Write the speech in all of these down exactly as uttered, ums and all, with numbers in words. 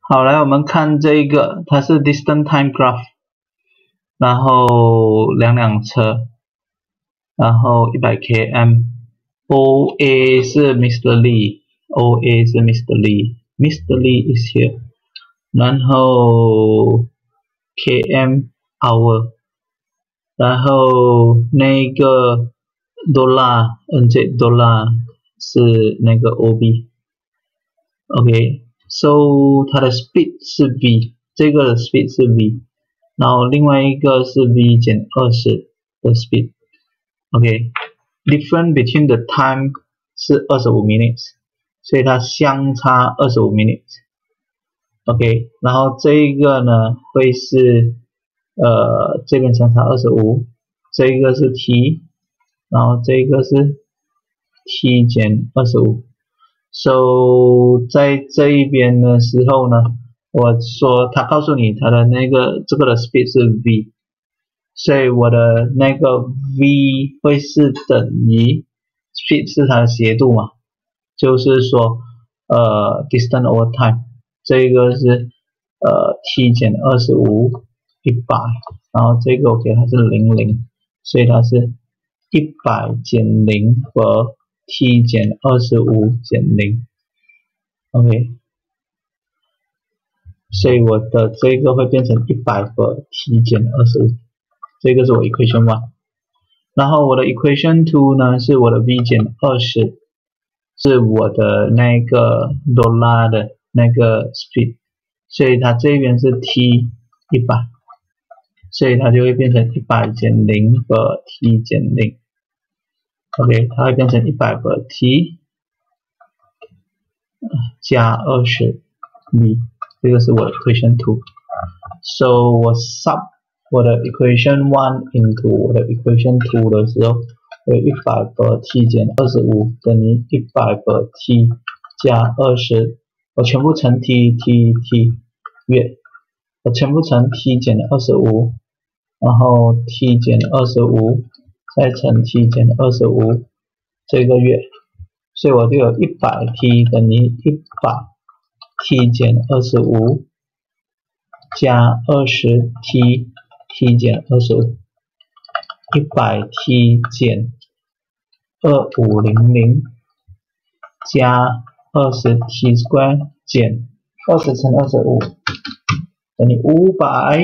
好，来我们看这一个，它是 distant time graph， 然后两辆车，然后一百 km，O A 是 Mister Lee，O A 是 Mister Lee，Mister Lee is here， 然后 km hour， 然后那个 dollar，N Z dollar 是那个 O B，OK。So 它的 speed 是 v， 这个的 speed 是 v， 然后另外一个是 v 减二十的 speed。OK，difference between the time 是二十五 minutes， 所以它相差二十五 minutes。OK， 然后这一个呢会是呃这边相差二十五，这一个是 t， 然后这一个是 t 减二十五。So 在这一边的时候呢，我说他告诉你他的那个这个的 speed 是 v， 所以我的那个 v 会是等于 speed 是它的斜度嘛，就是说呃 distance over time， 这个是呃 t 减二十五一百，然后这个我给它是零零，所以它是一百减零和t 减二十五减零 ，OK， 所以我的这个会变成一百和 t 减二十五，这个是我 equation one， 然后我的 equation two 呢是我的 v 减二十，是我的那个 dollar 的那个 speed， 所以它这边是 t 一百，所以它就会变成一百减零和 t 减零。OK， 它会变成一百和 t 加二十 v， 这个是我的 equation two。So 我 sub 我的 equation one into 我的 equation two 的时候，会一百和 t 减二十五等于一百和 t 加二十，我全部乘 t t t 月，我全部乘 t 减二十五，然后 t 减二十五。再乘 t 减二十五这个月，所以我就有 一百 t 等于一百 t 减二十五加二十 t t 减二十五， 一百 t 减二五零零加二十 t square 减二十乘二十五等于五百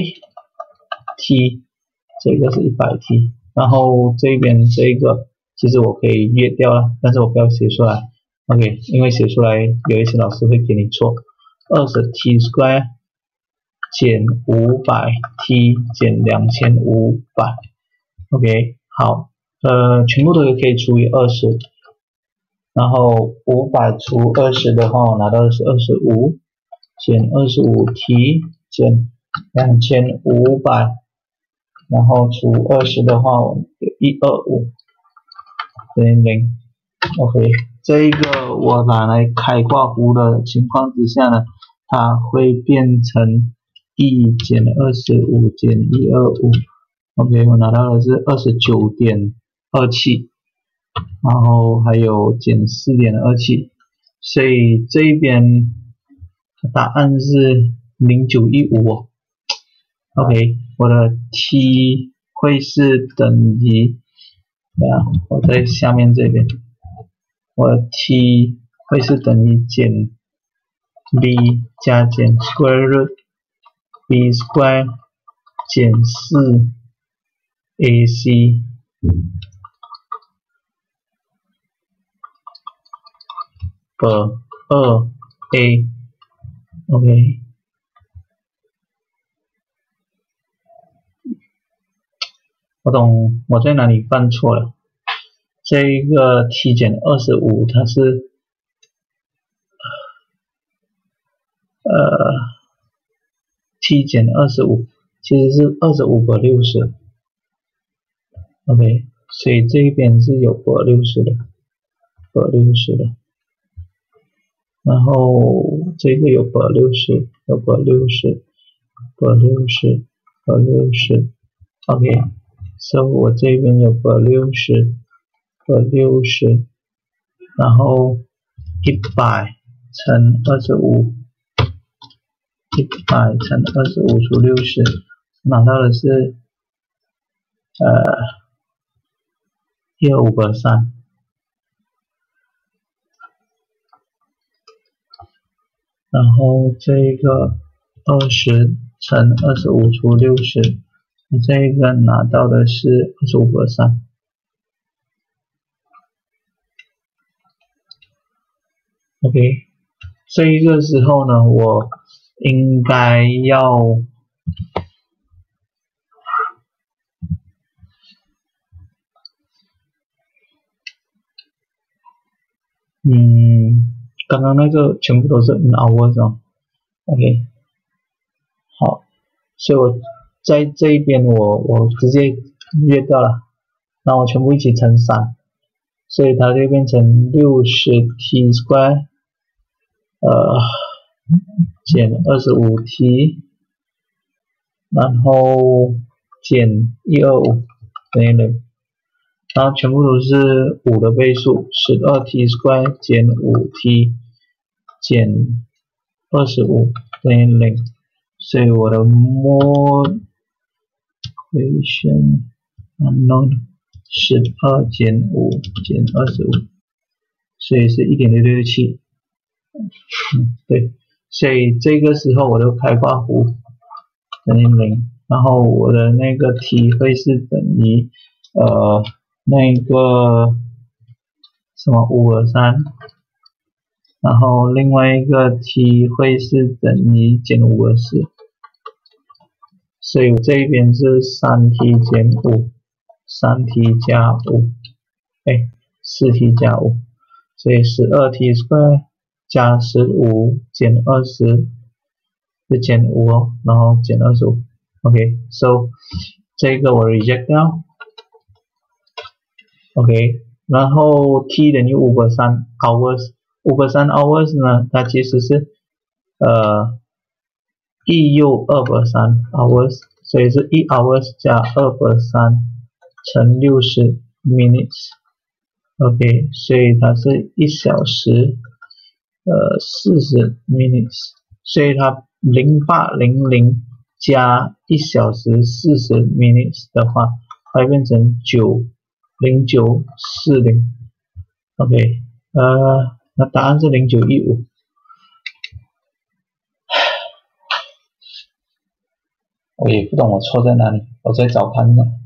t， 这个是一百 t。然后这边这个其实我可以约掉了，但是我不要写出来 ，OK， 因为写出来有一些老师会给你错。二十 t square 减五百 t 减两千五百 ，OK， 好，呃，全部都可以除以二十，然后五百除二十的话，我拿到的是二十五，减二十五 t 减两千五百。然后除二十的话，我们有一百二十五等于零 ，OK， 这一个我拿来开挂弧的情况之下呢，它会变成一减二十五减一百二十五 ，OK， 我拿到的是 二十九点二七， 然后还有减 四点二七， 所以这一边答案是零九一五哦。OK， 我的 t 会是等于，啊，我在下面这边，我的 t 会是等于减 b 加减 square root b square 减四 ac 和二 a，OK。我懂我在哪里犯错了，这一个 t 减二十五它是呃 t 减二十五其实是二十五和六十 ，OK， 所以这一边是有和六十的，和六十的，然后这个有和六十，有和六十，和六十，和六十 ，OK。所以我这边有个六十和六十，然后一百乘二十五一百乘二十五除六十，拿到的是呃一百五十三。然后这个二十乘二十五除六十，这个拿到的是二十五个三。OK， 这一个时候呢，我应该要嗯，刚刚那个全部都是 in hours 哦。OK， 好，所以我在这一边我我直接约掉了，然后我全部一起乘三，所以它就变成六十 t square， 呃，减二十五 t， 然后减一百二十五等于零，然后全部都是五的倍数， 十二 t square 减 五 t 减二十五等于零，所以我的 mode equation unknown 十二减五减二十五，所以是 一点六六七。嗯，对，所以这个时候我的开挂弧等于零，然后我的那个 t 会是等于呃那个什么五二三，然后另外一个 t 会是等于减五二四，所以我这一边是 三 t 减五， 三 t 加五，哎 四 t 加五，所以 十二 t square 加十五减二十就减五哦，然后减二十五。OK， so 这个我 reject 掉。OK， 然后 t 等于五百三 hours， 五百三 hours 呢，它其实是呃一又二百三 hours， 所以是一 hours 加二百三乘六十 minutes。OK， 所以它是一小时。呃，四十 minutes， 所以它零八零零加一小时四十 minutes 的话，它会变成九零九四零。OK， 呃，那答案是零九一五。我也不懂我错在哪里，我在找看呢。